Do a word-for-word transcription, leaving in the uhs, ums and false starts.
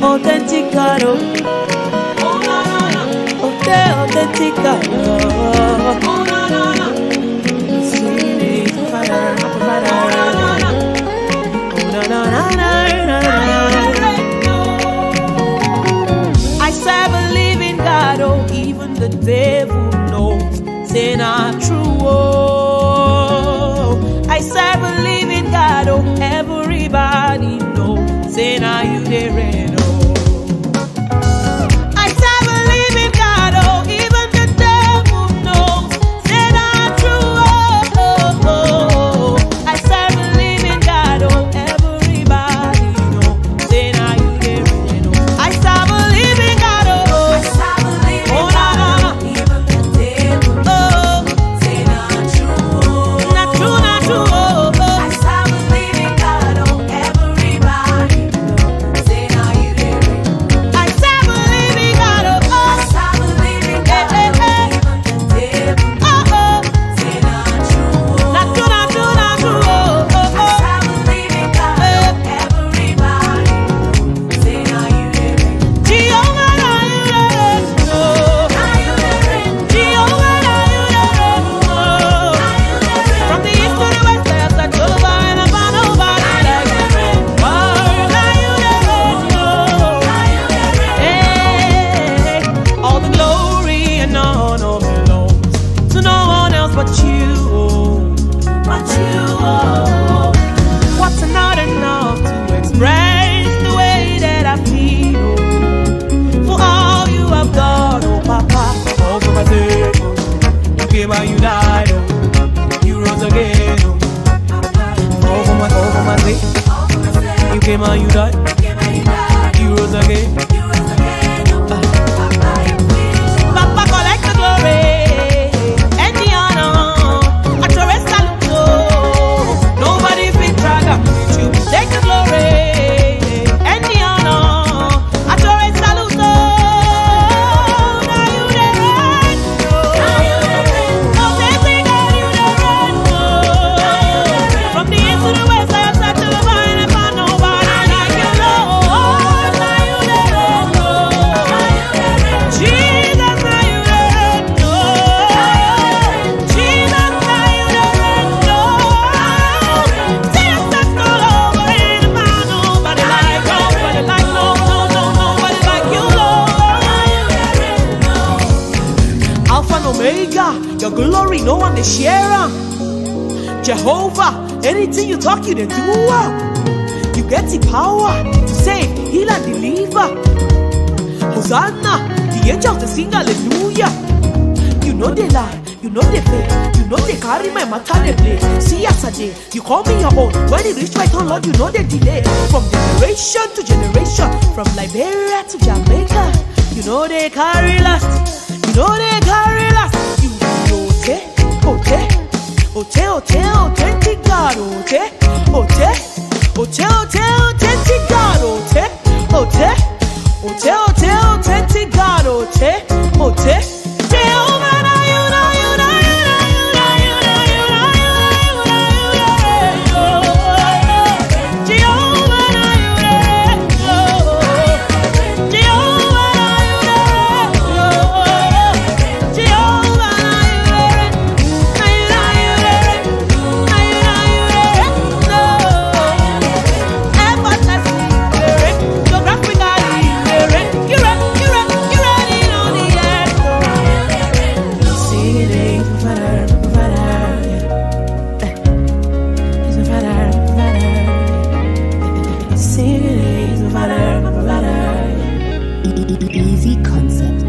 authentic God, oh, na na na, authentic God, oh, na na na, see provider, provider, oh na na na na na na. I serve a living God, oh, even the devil knows, say not true, oh. I serve a living God, oh, everybody knows, say now you dey reign, oh. I serve a living God, oh, even the devil knows, say not true, oh, oh, oh. I serve a living God, oh, everybody knows, say now you dey reign, oh. I serve a living God, oh, I serve a living oh, God, oh, even the devil knows, say not true, oh. Not true, not true, oh, oh. I serve a living God, oh, everybody knows, say now you dey reign. I serve a living God, oh, oh. I serve a living God, oh, even the devil knows, oh, oh. Say not true, oh. Not true, not true, not true, oh, oh, oh. I serve a living God, oh, everybody knows, say now you dey reign. Jehovah, now you dey reign, oh. Now you dey reign. Jehovah, now you dey reign, oh. Now you dey reign. From the east to the west, I have searched over and I found nobody like you. Oh, now you dey reign, oh. Now you dey reign. Hey, all the glory and honor belongs to no one else but you, oh. But you, oh. What's not enough to express the way that I feel, oh, for all you have done, oh Papa. All for my sake, oh. You came and you died, oh. You rose again, oh. All for my, all for my sake. You came and you died. You rose again. Papa, collect the glory and the honor. I trust salute, oh. Nobody fit drag up with you. Take the glory and the honor. I trust salute, oh. Now you dey reign, oh. Now you dey reign. Oh, they sing out you dey reign, oh. From the east to the west, I have searched till I find and found nobody like you, Lord. Now you dey reign, oh. Jesus, now you dey reign, oh. Jesus, now you dey reign, oh. See us that's all over and found nobody like, nobody like, no, no, no, nobody like you, Lord. Alpha and Omega, your glory, no one to share 'em. Jehovah, anything you talk, you dey do well. You get the power to save, heal and deliver. Hosanna, the angels they sing hallelujah. You know they lie, you know they fail, you know they carry my matter they play. See yesterday, you call me your own. When it reach my turn, Lord, you know they delay. From generation to generation, from Liberia to Jamaica, you know they carry last, you know they carry last. You ote, ote, ote, ote, authentic God, ote, ote, ote, ote, authentic God, ote, ote, ote, ote, authentic God, ote, ote. Jehovah, now you, now you, now you, now you, now you, now you, now you, now you, now you, Jehovah, now you reign, oh. Jehovah, now you reign, oh. Jehovah, now you reign, now you, now you reign, now you, now you reign, oh. Effortlessly, you reign, geographically, you reign, you reign, you reign, you reign in all the earth, oh. See the provider, provider, he's a provider, provider. See the provider, provider. Easy Conceptz.